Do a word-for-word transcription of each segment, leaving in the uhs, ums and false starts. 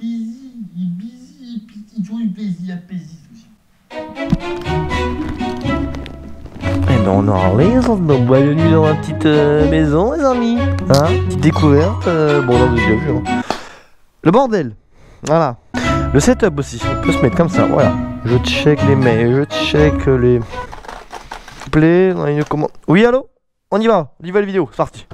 busy, il busy, il joue du plaisir, plaisir aussi. Eh ben on est en raison, donc bienvenue dans ma petite euh, maison les amis. Hein, petite découverte, euh, bon là vous avez déjà vu hein. Le bordel, voilà. Le setup aussi, on peut se mettre comme ça, voilà. Je check les mails, je check les... Play, on a une commande. Oui allô? On y va, on y va la vidéo, c'est parti.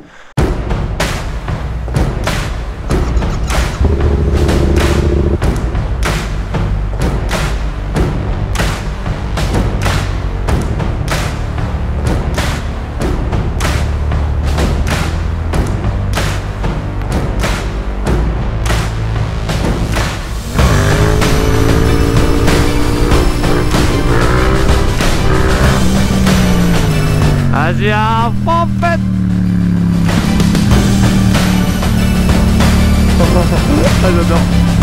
Vas-y à fond fête. Ah j'adore.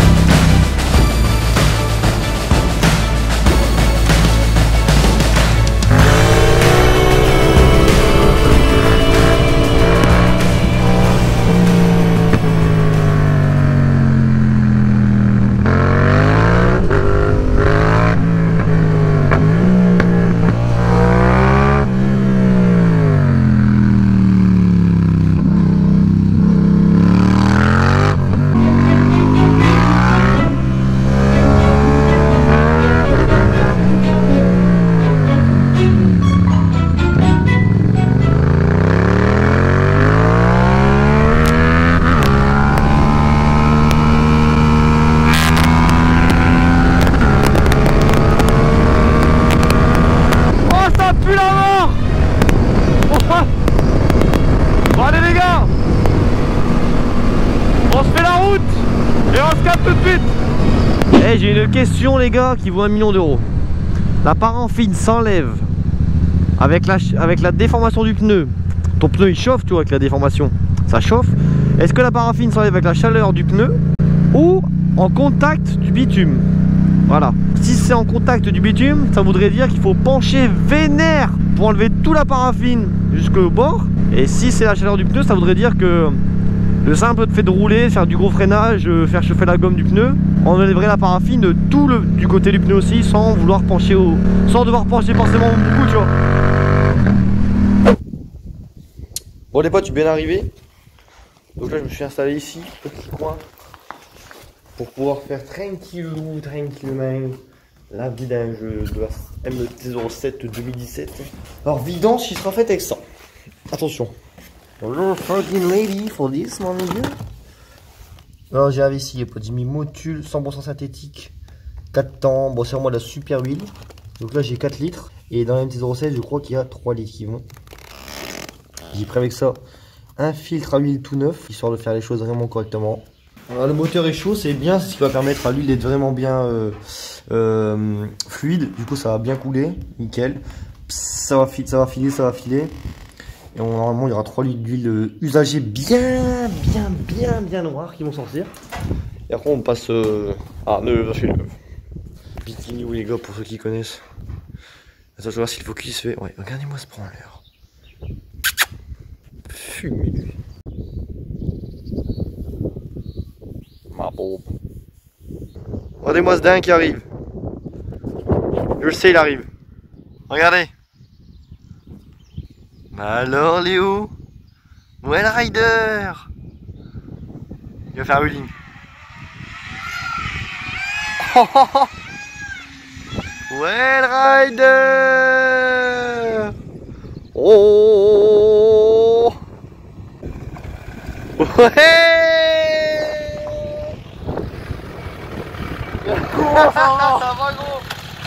Hey, j'ai une question les gars qui vaut un million d'euros. La paraffine s'enlève avec la, avec la déformation du pneu. Ton pneu il chauffe tu vois avec la déformation. Ça chauffe. Est-ce que la paraffine s'enlève avec la chaleur du pneu ou en contact du bitume? Voilà. Si c'est en contact du bitume, ça voudrait dire qu'il faut pencher vénère pour enlever toute la paraffine jusqu'au bord. Et si c'est la chaleur du pneu, ça voudrait dire que le simple fait de rouler, faire du gros freinage, faire chauffer la gomme du pneu, on enlèverait la paraffine de tout le du côté du pneu aussi, sans vouloir pencher au, sans devoir pencher forcément beaucoup, tu vois. Bon les potes, je suis bien arrivé. Donc là, je me suis installé ici, petit coin, pour pouvoir faire tranquillou, tranquillement la vidange de la M T zéro sept deux mille dix-sept. Alors vidange qui sera faite avec ça. Attention. Hello fucking lady for this mon dieu. Alors j'ai investi, j'ai mis Motul cent pour cent synthétique, quatre temps, bon c'est vraiment de la super huile. Donc là j'ai quatre litres. Et dans la M T zéro sept je crois qu'il y a trois litres qui vont. J'ai pris avec ça un filtre à huile tout neuf, histoire de faire les choses vraiment correctement. Alors, le moteur est chaud, c'est bien, c'est ce qui va permettre à l'huile d'être vraiment bien euh, euh, fluide. Du coup ça va bien couler, nickel. Ça va, ça va filer, ça va filer. Et on, normalement il y aura trois litres d'huile usagée bien bien bien bien noire qui vont sortir. Et après on passe euh, à neuf chez neuf. Bikini ou les gars pour ceux qui connaissent. Attends je vais voir si le focus fait. Ouais regardez-moi ce branleur. Fumé lui. Ma bombe. Regardez-moi ce dingue qui arrive. Je le sais il arrive. Regardez. Alors Léo, Well Rider, il va faire un wheeling. Oh, oh, oh. Well Rider. Oh. Ouais. Ça va gros.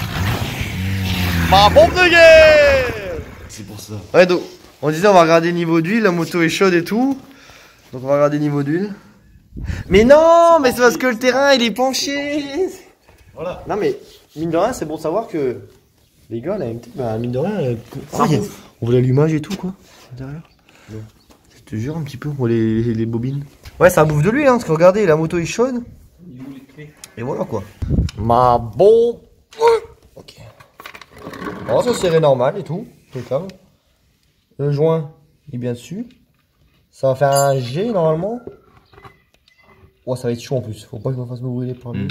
Ma bombe de guerre. C'est pour ça. Ouais donc. On disait on va regarder le niveau d'huile, la moto est chaude et tout. Donc on va regarder le niveau d'huile. Mais non, mais c'est parce que le terrain il est penché. Voilà. Non mais mine de rien c'est bon de savoir que les gars la M T, bah mine de rien, euh, oh, a, on voit l'allumage et tout quoi. Derrière. Ouais. Je te jure un petit peu, on voit les, les, les bobines. Ouais ça bouffe de l'huile hein, parce que regardez la moto est chaude. Et voilà quoi. Ma bombe. Ok. Alors ça serait normal et tout. Impeccable. Le joint est bien dessus. Ça va faire un G normalement. Oh, ça va être chaud en plus. Faut pas que je me fasse me brûler par lui. Mm.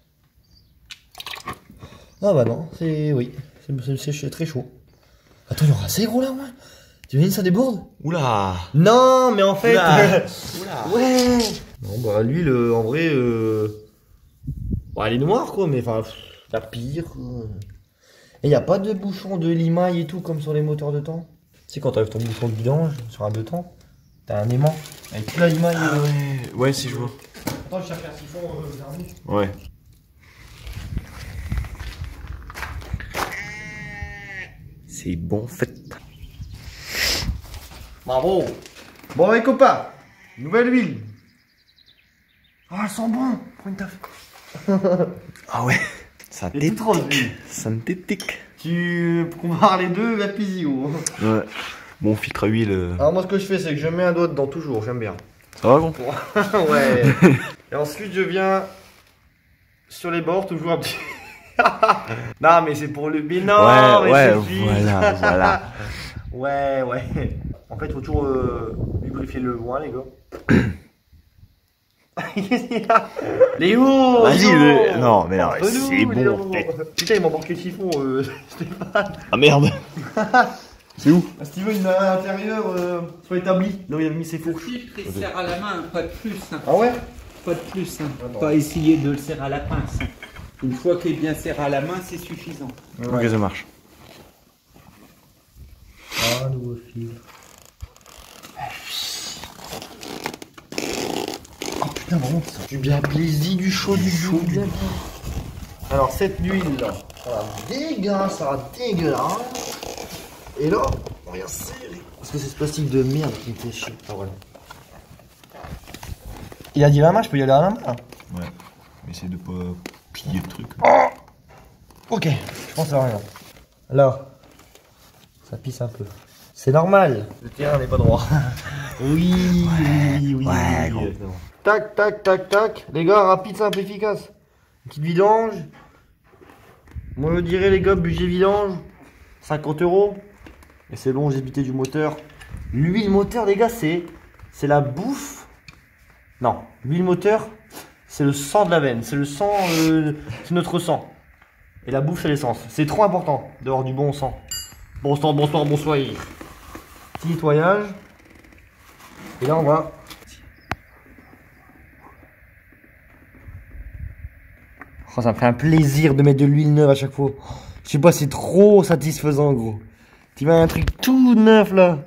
Ah bah non, c'est... Oui. C'est très chaud. Attends, il y aura assez gros là, ouais. Tu imagines ça déborde? Oula. Non, mais en fait... Oula. Oula. Ouais. Non, bah l'huile, euh, en vrai... Euh... Bon, elle est noire, quoi, mais enfin... La pire, quoi. Et il n'y a pas de bouchon de limaille et tout, comme sur les moteurs de temps. Tu sais, quand t'as ton bouchon de vidange sur un deux temps, t'as un aimant avec toute la limaille. Ah euh... ouais. Ouais, si je vois. Attends, je cherche un siphon euh, vers nous. Ouais. C'est bon fait. Bravo. Bon, les copains, nouvelle huile. Ah, elle sent bon. Prends une taf. Ah ouais. Et tout rose, lui. Synthétique. Tu compares les deux, la pisio. Ouais. Bon filtre à huile. euh. Alors moi, ce que je fais, c'est que je mets un doigt dedans toujours, j'aime bien. Ça va, bon. Ouais. Et ensuite, je viens sur les bords, toujours un petit... Non, mais c'est pour le... Mais non, Ouais, mais ouais, c'est voilà, voilà. Ouais, ouais. En fait, il faut toujours euh, lubrifier le loin, les gars. Léo! Vas-y, Léo le- non, mais non, Entre nous, c'est bon, Léo. en fait. Putain, il m'a manqué le chiffon, euh, Stéphane. Ah merde. C'est où? Ah, si tu veux, une à l'intérieur euh, soit établie, là où il a mis ses Le fourches. filtre, il serre à la main, pas de plus. Hein. Ah ouais? Pas de plus. Hein. Attends. Pas essayer de le serrer à la pince. Hein. Une fois qu'il est bien serré à la main, c'est suffisant. Ok, ça marche. Ah, nouveau fil. Oh putain, vraiment, ça du bien plaisir, du chaud, du chaud, du bien. Alors, cette huile là, ça va dégueulasse, ça va dégueulasse. Et là, on vient serrer. Parce que c'est ce plastique de merde qui me fait chier. Ah, voilà. Il a dit la main, je peux y aller à la main là. Ouais. Mais essaye de pas plier le truc. Oh ok, je pense à rien. Là, ça pisse un peu. C'est normal. Le terrain n'est pas droit. Oui, oui, oui. Ouais, oui, gros. exactement. Tac, tac, tac, tac. Les gars, rapide, simple, efficace. Une petite vidange. Moi, je dirais, les gars, budget vidange. cinquante euros. Et c'est bon, j'ai bité du moteur. L'huile moteur, les gars, c'est c'est la bouffe. Non, l'huile moteur, c'est le sang de la veine. C'est le sang, euh, c'est notre sang. Et la bouffe, c'est l'essence. C'est trop important d'avoir du bon sang. Bonsoir, bonsoir, bonsoir. Petit nettoyage. Et là, on va... Oh, ça me fait un plaisir de mettre de l'huile neuve à chaque fois. Je sais pas, c'est trop satisfaisant, gros. Tu mets un truc tout neuf, là.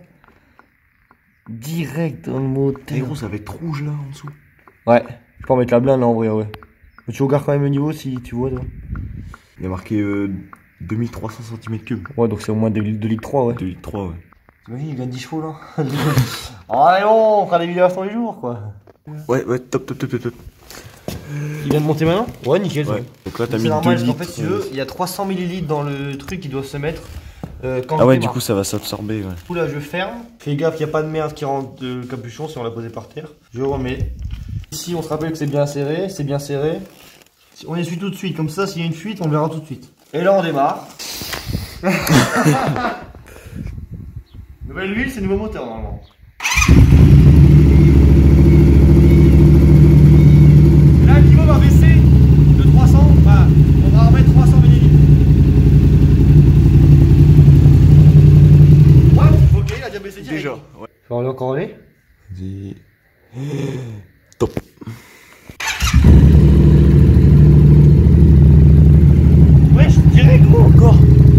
Direct dans le moteur. Et gros, ça va être rouge là en dessous. Ouais, je peux en mettre la blinde, là, en vrai, ouais. Mais tu regardes quand même le niveau, si tu vois, toi. Il y a marqué euh, deux mille trois cents centimètres cubes. Ouais, donc c'est au moins deux litres trois, ouais. deux litres trois, ouais. T'imagines, il gagne dix chevaux, là. Oh, allez, bon, on fera des vidéos à tous les jours, quoi. Ouais, ouais, top, top, top, top, top. Il vient de monter maintenant? Ouais, nickel. Ouais. Donc là, t'as C'est mis normal, deux parce qu'en litres. fait, si tu veux, il y a trois cents millilitres dans le truc qui doit se mettre euh, quand Ah je ouais, du démarre. coup, ça va s'absorber, ouais. Du coup, là, je ferme. Fais gaffe, il n'y a pas de merde qui rentre de capuchon si on l'a posé par terre. Je remets. Ici, on se rappelle que c'est bien serré, c'est bien serré. Si on essuie tout de suite, comme ça, s'il y a une fuite, on le verra tout de suite. Et là, on démarre. Nouvelle huile, c'est nouveau moteur, normalement. Et là, le niveau va baisser de trois cents, enfin, on va remettre trois cents millilitres. Ouais, ok, il a déjà baissé direct. Déjà, ouais. Tu vas aller encore aller? Vas-y. Top. Ouais, je dirais gros encore.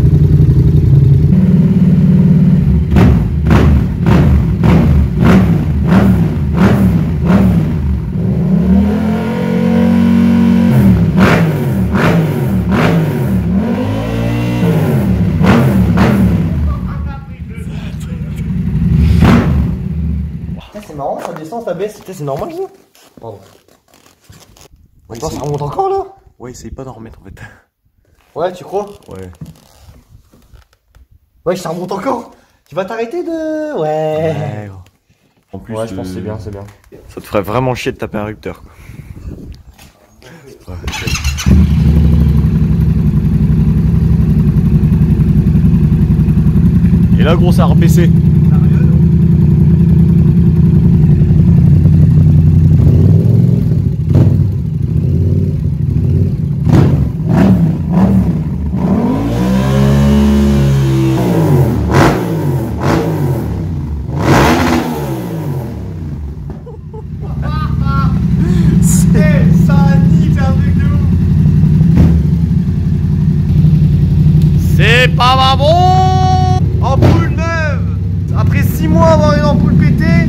C'est marrant, ça descend, ça baisse. C'est normal ça? Pardon. Ouais, Attends, essaye- ça remonte encore là? ouais, essaye pas d'en remettre en fait. Ouais, tu crois? Ouais. Ouais, ça remonte encore. Tu vas t'arrêter de... Ouais. Ouais, gros. En plus, Ouais, je pense que euh, c'est bien, c'est bien. ça te ferait vraiment chier de taper un rupteur, quoi. Ouais. Et là, gros, ça a rebaissé. pas ma bon. Ampoule neuve. Après six mois avoir une ampoule pétée.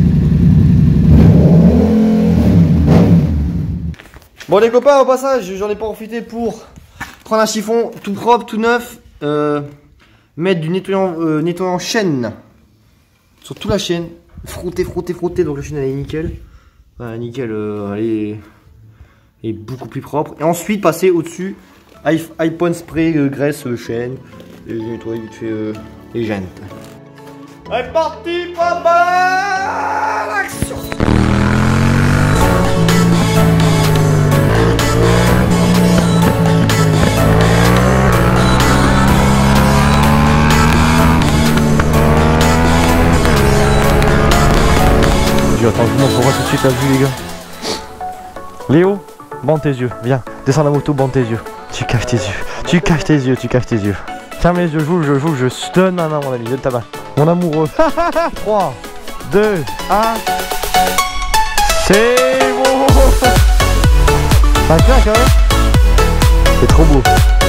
Bon les copains, au passage, j'en ai profité pour prendre un chiffon tout propre, tout neuf, euh, mettre du nettoyant, euh, nettoyant chaîne sur toute la chaîne, frotter, frotter, frotter, donc la chaîne elle est nickel, voilà, nickel, euh, elle est, elle est beaucoup plus propre. Et ensuite passer au-dessus, iPhone spray, euh, graisse, euh, chaîne, et nettoyer vite fait euh, les jantes. Elle est partie, papa, l'action. Attends, je vous montre pourquoi tout de suite la vue, les gars. Léo, bande tes yeux, viens, descends la moto, bande tes yeux. Tu caches tes yeux, tu caches tes yeux, tu caches tes yeux. Ferme les yeux, je vous, je vous, je donne ma main, mon ami, donne ta main. Mon amoureux. trois, deux, un. C'est bon. Ça claque, hein. C'est trop beau.